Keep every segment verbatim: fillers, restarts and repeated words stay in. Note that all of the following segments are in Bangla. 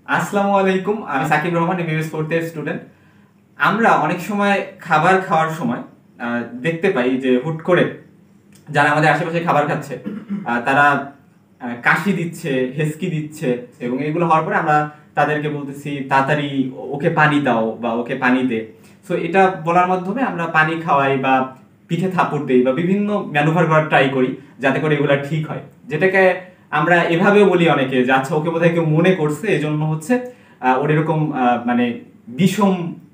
আসসালামু আলাইকুম, আমি Sakib Rahman, MBBS fourth year student. আমরা অনেক সময় খাবার খাওয়ার সময় দেখতে পাই যে হুট করে যারা আমাদের আশেপাশে খাবার খাচ্ছে তারা কাশি দিচ্ছে, হেসকি দিচ্ছে, এবং এগুলো হওয়ার পরে আমরা তাদেরকে বলতেছি তাড়াতাড়ি ওকে পানি দাও বা ওকে পানি দে। সো এটা বলার মাধ্যমে আমরা পানি খাওয়াই বা পিঠে থাপড় দেই বা বিভিন্ন ম্যানুভার করার ট্রাই করি যাতে করে এগুলো ঠিক হয়, যেটাকে আমরা এভাবেও বলি অনেকে যে আচ্ছা ওকে বোধহয় কেউ মনে করছে, এই জন্য হচ্ছে ওর এরকম মানে বিষম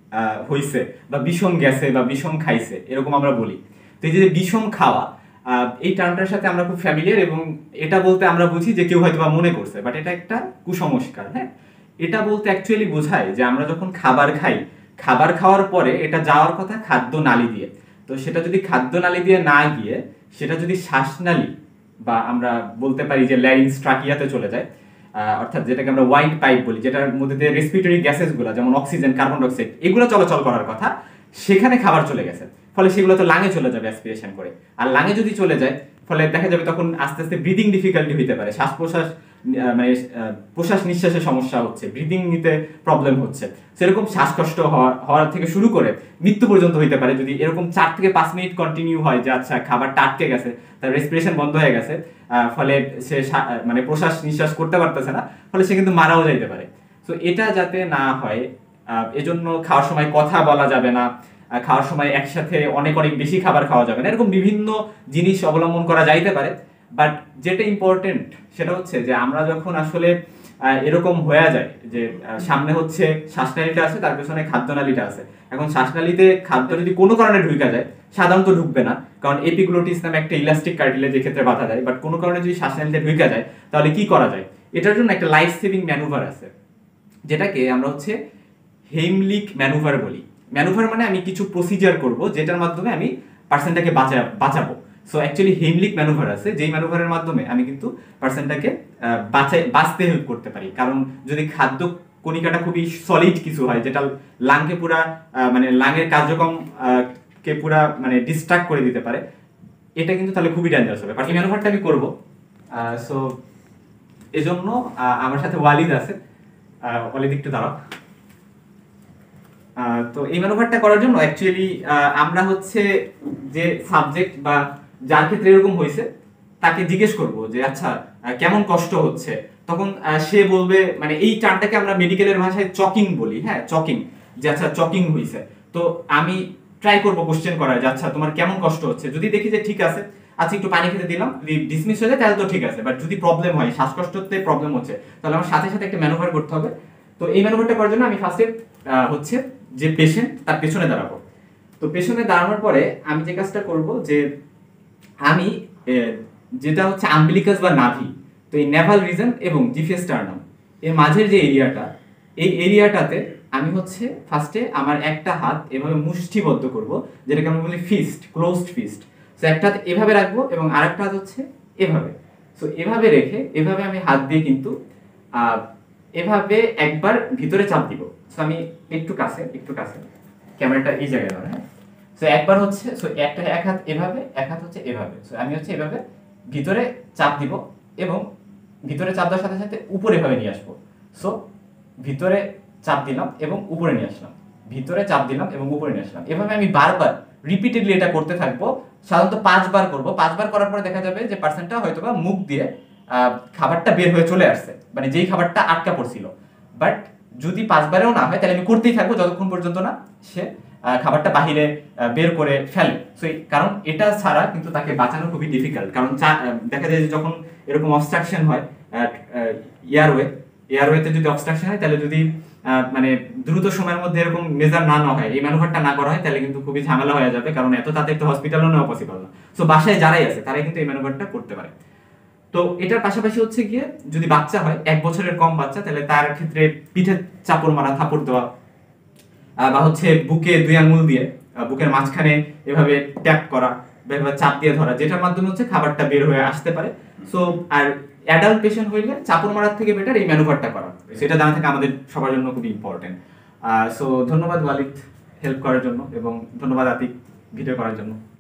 হইছে বা বিষম গেছে বা বিষম খাইছে, এরকম আমরা বলি। তো এই যে বিষম খাওয়া, এই টার্মটার সাথে আমরা খুব ফ্যামিলিয়ার, এবং এটা বলতে আমরা বুঝি যে কেউ হয়তো বা মনে করছে, বাট এটা একটা কুসংস্কার। হ্যাঁ, এটা বলতে অ্যাকচুয়ালি বোঝায় যে আমরা যখন খাবার খাই, খাবার খাওয়ার পরে এটা যাওয়ার কথা খাদ্য নালী দিয়ে, তো সেটা যদি খাদ্য নালী দিয়ে না গিয়ে সেটা যদি শ্বাসনালী বা আমরা বলতে পারি যে ল্যারিংস ট্রাকিয়াতে চলে যায়, অর্থাৎ যেটাকে আমরা ওয়াইড পাইপ বলি, যেটার মধ্যে দিয়ে রেসপিরেটরি গ্যাসেসগুলো যেমন অক্সিজেন, কার্বন ডাইঅক্সাইড এগুলো চলাচল করার কথা, সেখানে খাবার চলে গেছে, ফলে সেগুলো তো লাঙে চলে যাবে অ্যাসপিরেশন করে। আর লাঙে যদি চলে যায় ফলে দেখা যাবে তখন আস্তে আস্তে ব্রিদিং ডিফিকাল্টি হইতে পারে, শ্বাস প্রশ্বাস মানে প্রশ্বাস নিঃশ্বাসের সমস্যা হচ্ছে, ব্রিদিং নিতে প্রবলেম হচ্ছে, সেরকম শ্বাসকষ্ট হওয়া হওয়ার থেকে শুরু করে মৃত্যু পর্যন্ত হইতে পারে যদি এরকম চার থেকে পাঁচ মিনিট কন্টিনিউ হয় যে আচ্ছা খাবারটা আটকে গেছে, তার রেসপিরেশন বন্ধ হয়ে গেছে, ফলে সে মানে প্রশ্বাস নিঃশ্বাস করতে পারতেছে না, ফলে সে কিন্তু মারাও যাইতে পারে। তো এটা যাতে না হয় এজন্য খাওয়ার সময় কথা বলা যাবে না, খাওয়ার সময় একসাথে অনেক অনেক বেশি খাবার খাওয়া যাবে না, এরকম বিভিন্ন জিনিস অবলম্বন করা যাইতে পারে। বাট যেটা ইম্পর্টেন্ট সেটা হচ্ছে যে আমরা যখন আসলে এরকম হয়ে যায় যে সামনে হচ্ছে শ্বাসনালীটা আছে, তার পেছনে খাদ্যনালীটা আছে, এখন শ্বাসনালীতে খাদ্য যদি কোনো কারণে ঢুকে যায়, সাধারণত ঢুকবে না, কারণ এপিগ্লোটিস নামে একটা ইলাস্টিক কার্টিলেজ ক্ষেত্রে বাধা দেয়, বাট কোনো কারণে যদি শ্বাসনালীতে ঢুকে যায় তাহলে কি করা যায়? এটার জন্য একটা লাইফ সেভিং ম্যানুভার আছে, যেটাকে আমরা হচ্ছে হেইমলিক ম্যানুভার বলি। ম্যানুভার মানে আমি কিছু প্রসিজার করব যেটার মাধ্যমে আমি পার্সনটাকে বাঁচা বাঁচাবো সো অ্যাকচুয়ালি হেইমলিক ম্যানুভার আছে, যেই ম্যানুভারের মাধ্যমে আমি কিন্তু পার্সনটাকে বাঁচাই বাঁচতে হেল্প করতে পারি। কারণ যদি খাদ্য কণিকাটা খুবই সলিড কিছু হয়, যেটা লাংকে পুরা মানে লাংয়ের কার্যক্রম কে পুরা মানে ডিস্ট্রাক্ট করে দিতে পারে, এটা কিন্তু তাহলে খুবই ডেঞ্জারাস হবে। বাট এই ম্যানুভারটা আমি করবো, সো এজন্য আমার সাথে ওয়ালিদ আছে। ওয়ালিদ একটু দাঁড়াও। তো এই ম্যানুভারটা করার জন্য অ্যাকচুয়ালি আমরা হচ্ছে যে সাবজেক্ট বা যার ক্ষেত্রে এরকম হয়েছে তাকে জিজ্ঞেস করব যে আচ্ছা কেমন কষ্ট হচ্ছে, তখন সে বলবে, মানে এই টার্মটাকে আমরা মেডিকেলের ভাষায় চকিং বলি। হ্যাঁ, চকিং, যে আচ্ছা চকিং হয়েছে। তো আমি ট্রাই করব কোশ্চেন করার যে আচ্ছা তোমার কেমন কষ্ট হচ্ছে, যদি দেখি যে ঠিক আছে, আচ্ছা একটু পানি খেতে দিলাম, যদি ডিসমিস হয়ে যায় তাহলে তো ঠিক আছে। বাট যদি প্রবলেম হয়, শ্বাসকষ্টতে প্রবলেম হচ্ছে, তাহলে আমার সাথে সাথে একটা ম্যানুভার করতে হবে। তো এই ম্যানুভারটা করার জন্য আমি ফার্স্টে হচ্ছে যে পেশেন্ট তার পেছনে দাঁড়াবো। তো পেছনে দাঁড়ানোর পরে আমি যে কাজটা করব যে আমি যেটা হচ্ছে আম্বিলিকাস বা নাভি, তো এই নেভাল রিজন এবং জিফিয়াস্টার্নাম এর মাঝের যে এরিয়াটা, এই এরিয়াটাতে আমি হচ্ছে ফার্স্টে আমার একটা হাত এভাবে মুষ্টিবদ্ধ করব, যেটাকে আমি বলি ফিস্ট, ক্লোজড ফিস্ট। সো একটা হাত এভাবে রাখবো এবং আরেকটা হাত হচ্ছে এভাবে। সো এভাবে রেখে এভাবে আমি হাত দিয়ে কিন্তু এভাবে একবার ভিতরে চাপ দিব। সো আমি একটু কাছে একটু কাছে ক্যামেরাটা এই জায়গায় ধরে। হ্যাঁ, সো একবার হচ্ছে, সো একটা এক হাত এভাবে, এক হাত হচ্ছে এভাবে। সো আমি হচ্ছে এভাবে ভিতরে চাপ দিব এবং ভিতরে চাপ দেওয়ার সাথে সাথে উপরে এভাবে নিয়ে আসবো। সো ভিতরে চাপ দিলাম এবং উপরে নিয়ে আসলাম, ভিতরে চাপ দিলাম এবং উপরে নিয়ে আসলাম। এভাবে আমি বারবার রিপিটেডলি এটা করতে থাকবো। সাধারণত পাঁচবার করব। পাঁচবার করার পরে দেখা যাবে যে পার্সনটা হয়তোবা মুখ দিয়ে খাবারটা বের হয়ে চলে আসছে, মানে যেই খাবারটা আটকা পড়ছিল। বাট যদি পাঁচবারেও না হয় তাহলে আমি করতেই থাকবো যতক্ষণ পর্যন্ত না সে খাবারটা বাহিরে বের করে ফেলে। সো কারণ এটা ছাড়া কিন্তু তাকে বাঁচানো খুবই ডিফিকাল্ট। কারণ দেখা যায় যে যখন এরকম অবস্ট্রাকশন হয় এয়ারওয়ে, এয়ারওয়েতে যদি অবস্ট্রাকশন হয় তাহলে যদি মানে দ্রুত সময়ের মধ্যে এরকম মেজার না না হয়, এই ম্যানুভারটা না করা হয়, তাহলে কিন্তু খুবই ঝামেলা হয়ে যাবে। কারণ এত তাদের তো হসপিটালও নেওয়া পসিবল না। সো বাসায় যারাই আছে তারাই কিন্তু এই ম্যানুভারটা করতে পারে। তো এটার পাশাপাশি হচ্ছে গিয়ে যদি বাচ্চা হয়, এক বছরের কম বাচ্চা, তাহলে তার ক্ষেত্রে পিঠে চাপড় মারা, থাপড় দেওয়া, বা হচ্ছে বুকে দুই আঙ্গুল দিয়ে বুকের মাঝখানে এভাবে ট্যাপ করা, এভাবে চাপ দিয়ে ধরা, যেটার মাধ্যমে হচ্ছে খাবারটা বের হয়ে আসতে পারে। সো আর অ্যাডাল্ট পেশেন্ট হইলে চাপড় মারার থেকে বেটার এই ম্যানুভারটা করা, সেটা জানা থাকে আমাদের সবার জন্য খুবই ইম্পর্টেন্ট। সো ধন্যবাদ ওয়ালিদ হেল্প করার জন্য, এবং ধন্যবাদ আতিক ভিডিও করার জন্য।